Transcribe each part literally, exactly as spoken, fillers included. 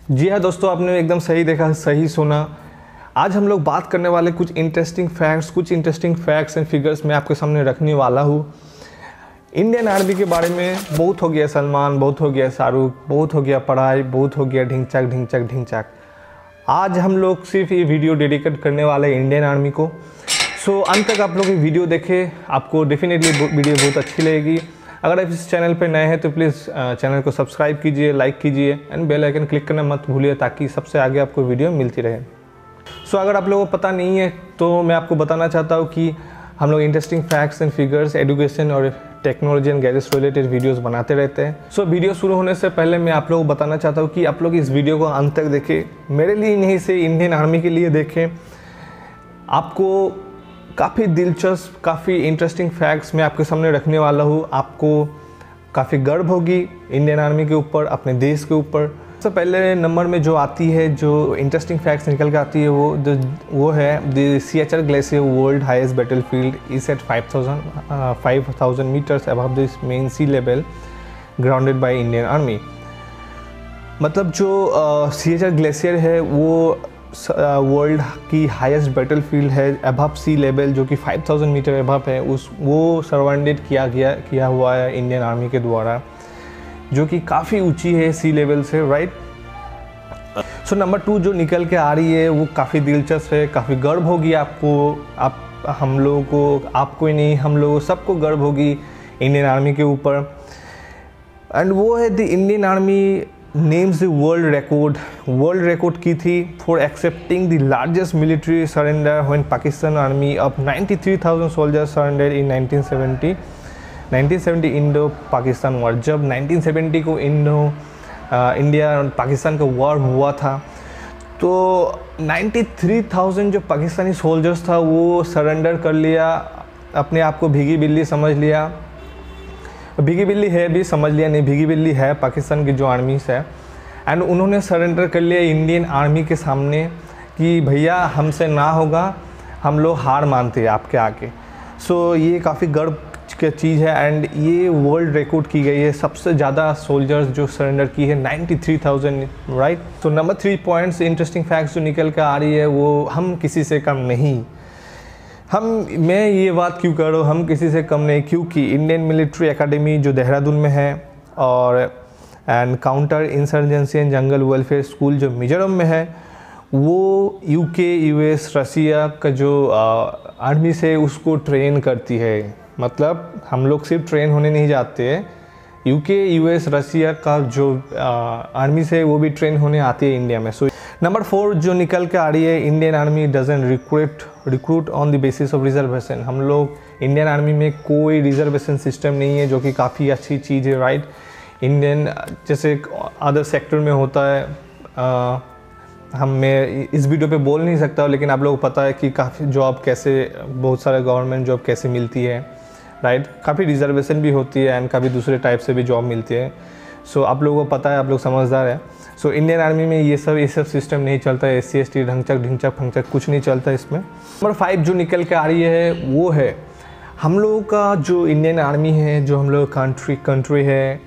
जी हाँ दोस्तों, आपने एकदम सही देखा, सही सुना। आज हम लोग बात करने वाले कुछ इंटरेस्टिंग फैक्ट्स कुछ इंटरेस्टिंग फैक्ट्स एंड फिगर्स मैं आपके सामने रखने वाला हूँ। इंडियन आर्मी के बारे में बहुत हो गया सलमान, बहुत हो गया शाहरुख, बहुत हो गया पढ़ाई, बहुत हो गया ढिंचक ढिंचक ढिंचक। आज हम लोग सिर्फ ये वीडियो डेडिकेट करने वाले इंडियन आर्मी को। सो अंत तक आप लोग ये वीडियो देखें, आपको डेफिनेटली वीडियो बहुत अच्छी लगेगी। अगर आप इस चैनल पर नए हैं तो प्लीज़ चैनल को सब्सक्राइब कीजिए, लाइक कीजिए एंड बेल आइकन क्लिक करना मत भूलिए ताकि सबसे आगे आपको वीडियो मिलती रहे। सो so, अगर आप लोगों को पता नहीं है तो मैं आपको बताना चाहता हूँ कि हम लोग interesting facts and figures, education और technology and gadgets related videos बनाते रहते हैं। सो so, वीडियो शुरू होने से पहले मैं आप लोगों को बताना चाहता हूँ कि आप लोग इस वीडियो को अंत तक देखें, मेरे लिए नहीं से इंडियन आर्मी के लिए देखें। आपको काफ़ी दिलचस्प, काफ़ी इंटरेस्टिंग फैक्ट्स मैं आपके सामने रखने वाला हूँ। आपको काफ़ी गर्व होगी इंडियन आर्मी के ऊपर, अपने देश के ऊपर। सबसे पहले नंबर में जो आती है, जो इंटरेस्टिंग फैक्ट्स निकल के आती है वो वो है the Siachen glacier world highest battle field is at five thousand metres above the main sea level grounded by Indian army. मतलब जो सियाचिन ग्लेशियर है वो वर्ल्ड की हाईएस्ट बैटल फील्ड है अबव सी लेवल, जो कि फाइव थाउजेंड मीटर अबव है। उस वो सराउंडेड किया गया किया हुआ है इंडियन आर्मी के द्वारा, जो कि काफ़ी ऊंची है सी लेवल से, राइट। सो नंबर टू जो निकल के आ रही है वो काफ़ी दिलचस्प है, काफ़ी गर्व होगी आपको, आप हम लोगों को, आपको ही नहीं हम लोगों सबको गर्व होगी इंडियन आर्मी के ऊपर। एंड वो है the Indian army names the world record world record की थी for accepting the largest military surrender when Pakistan army of ninety three thousand soldiers surrender in nineteen seventy nineteen seventy Indo Pakistan war. जब nineteen seventy को Indo India और पाकिस्तान का war हुआ था तो ninety three thousand जो पाकिस्तानी सोल्जर्स था वो सरेंडर कर लिया, अपने आप को भीगी बिल्ली समझ लिया। भीगी बिल्ली है भी समझ लिया, नहीं भीगी बिल्ली है पाकिस्तान की जो आर्मी है। एंड उन्होंने सरेंडर कर लिया इंडियन आर्मी के सामने कि भैया हमसे ना होगा, हम लोग हार मानते हैं आपके आके। सो so, ये काफ़ी गर्व की चीज़ है एंड ये वर्ल्ड रिकॉर्ड की गई है, सबसे ज़्यादा सोल्जर्स जो सरेंडर की है नाइन्टी थ्री थाउजेंड, राइट। तो number three points interesting facts जो निकल कर आ रही है वो हम किसी से कम नहीं। हम मैं ये बात क्यों कर रहा हूँ हम किसी से कम नहीं, क्योंकि इंडियन मिलिट्री एकेडमी जो देहरादून में है और and counter insurgency and jungle welfare school जो मिजोरम में है, वो यूके, यूएस, रसिया का जो आर्मी से उसको ट्रेन करती है। मतलब हम लोग सिर्फ ट्रेन होने नहीं जाते हैं, यूके, यूएस, रसिया का जो आर्मी से वो भी ट्रेन होने आती है इंडिया में। सो नंबर फोर जो निकल के आ रही है, Indian army doesn't recruit recruit on the basis of reservation. हम लोग इंडियन आर्मी में कोई रिजर्वेशन सिस्टम नहीं है, जो कि काफ़ी अच्छी चीज़ है, राइट। इंडियन जैसे अदर सेक्टर में होता है, आ, हम मैं इस वीडियो पे बोल नहीं सकता, लेकिन आप लोगों को पता है कि काफ़ी जॉब कैसे, बहुत सारे गवर्नमेंट जॉब कैसे मिलती है, राइट। काफ़ी रिजर्वेशन भी होती है एंड काफ़ी दूसरे टाइप से भी जॉब मिलती है। सो so, आप लोगों को पता है, आप लोग समझदार है। सो so, इंडियन आर्मी में ये सब ये सब सिस्टम नहीं चलता है, एस सी एस टी ढंचक ढिंचक फंचक कुछ नहीं चलता इसमें। नंबर फाइव जो निकल के आ रही है वो है हम लोगों का जो इंडियन आर्मी है, जो हम लोग कंट्री कंट्री है,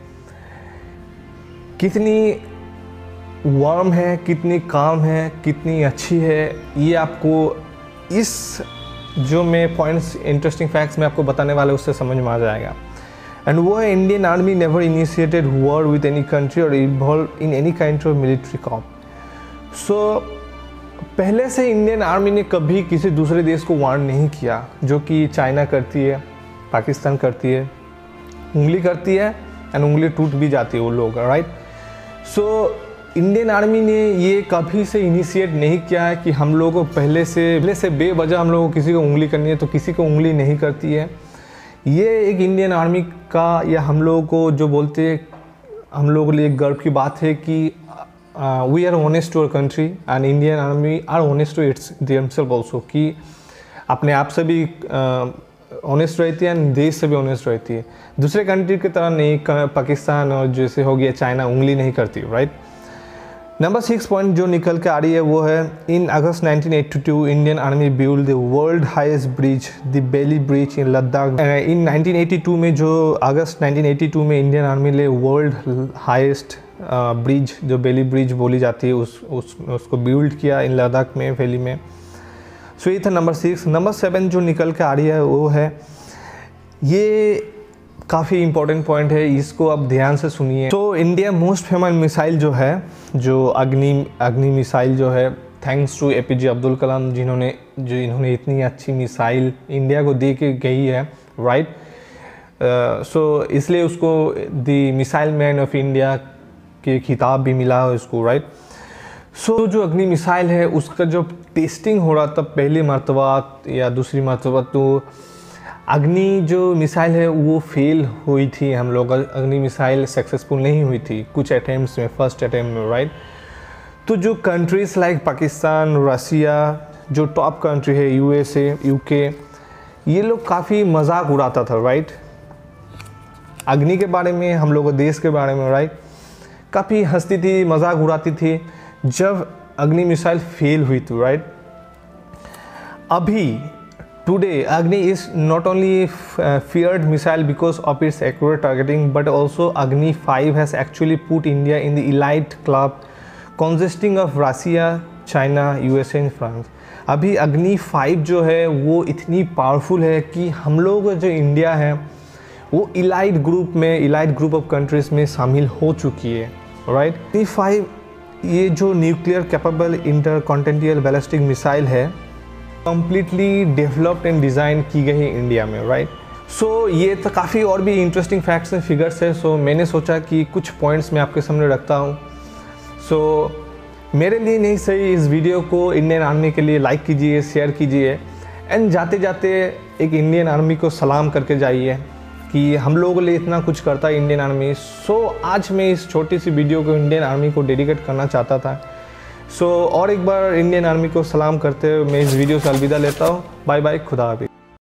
कितनी वार्म है, कितनी काम है, कितनी अच्छी है, ये आपको इस जो मैं पॉइंट्स इंटरेस्टिंग फैक्ट्स मैं आपको बताने वाला उससे समझ में आ जाएगा। एंड वो है Indian army never initiated war with any country और involve in any kind of military coup. So पहले से इंडियन आर्मी ने कभी किसी दूसरे देश को वार्न नहीं किया, जो कि चाइना करती है, पाकिस्तान करती है, उंगली करती है एंड उंगली टूट भी जाती है वो लोग, राइट। सो इंडियन आर्मी ने ये कभी से इनिशिएट नहीं किया है कि हम लोगों को पहले से पहले से बेवजह हम लोगों को किसी को उंगली करनी है तो किसी को उंगली नहीं करती है। ये एक इंडियन आर्मी का, या हम लोगों को जो बोलते हैं, हम लोगों के लिए गर्व की बात है कि we are honest to our country and Indian army are honest to its themselves also, कि अपने आप से भी ऑनेस्ट रहती है एंड देश से भी ऑनेस्ट रहती है। दूसरे कंट्री की तरह नहीं, पाकिस्तान और जैसे हो गया चाइना उंगली नहीं करती, राइट। नंबर सिक्स पॉइंट जो निकल के आ रही है वो है in August nineteen eighty two Indian army build the world highest bridge the Bailey bridge in Ladakh. In nineteen eighty two में जो अगस्त नाइनटीन एटी टू में इंडियन आर्मी ने वर्ल्ड हाईएस्ट ब्रिज जो बेली ब्रिज बोली जाती है उस, उस उसको बिल्ड किया इन लद्दाख में वैली में। सो ये था नंबर सिक्स। नंबर सेवन जो निकल के आ रही है वो है, ये काफ़ी इंपॉर्टेंट पॉइंट है, इसको आप ध्यान से सुनिए। तो इंडिया मोस्ट फेमस मिसाइल जो है, जो अग्नि अग्नि मिसाइल जो है, thanks to APJ Abdul Kalam जिन्होंने जो इन्होंने इतनी अच्छी मिसाइल इंडिया को दे के गई है, राइट। सो इसलिए उसको the missile man of India के खिताब भी मिला है उसको, राइट। सो so, जो अग्नि मिसाइल है उसका जब टेस्टिंग हो रहा था पहली मरतबा या दूसरी मरतबा, तो अग्नि जो मिसाइल है वो फेल हुई थी। हम लोग अग्नि मिसाइल सक्सेसफुल नहीं हुई थी कुछ अटैम्प्ट्स में, फर्स्ट अटैम्प्ट में, राइट। तो जो कंट्रीज़ लाइक पाकिस्तान, रसिया, जो टॉप कंट्री है यूएसए, यूके, ये लोग काफ़ी मजाक उड़ाता था, राइट, अग्नि के बारे में, हम लोगों देश के बारे में, राइट। काफ़ी हंसती थी, मजाक उड़ाती थी जब अग्नि मिसाइल फेल हुई थी, राइट। अभी Today, Agni is not only a feared missile because of its accurate targeting, but also Agni five has actually put India in the elite club consisting of Russia, China, U S A and France. अभी Agni five जो है वो इतनी powerful है कि हम लोग जो इंडिया है वो इलाइट ग्रुप में, इलाइट ग्रुप ऑफ कंट्रीज़ में शामिल हो चुकी है, राइट। Agni फाइव ये जो nuclear capable intercontinental ballistic missile है कम्प्लीटली डेवलप्ड एंड डिज़ाइन की गई है इंडिया में, राइट। सो ये तो काफ़ी और भी इंटरेस्टिंग फैक्ट्स एंड फिगर्स है। सो so, मैंने सोचा कि कुछ पॉइंट्स मैं आपके सामने रखता हूँ। सो so, मेरे लिए नहीं सही, इस वीडियो को इंडियन आर्मी के लिए लाइक कीजिए, शेयर कीजिए एंड जाते जाते एक इंडियन आर्मी को सलाम करके जाइए कि हम लोगों के लिए इतना कुछ करता है इंडियन आर्मी। सो so, आज मैं इस छोटी सी वीडियो को इंडियन आर्मी को डेडिकेट करना चाहता था। सो so, और एक बार इंडियन आर्मी को सलाम करते हुए मैं इस वीडियो से अलविदा लेता हूँ। बाय बाय, खुदा हाफिज़।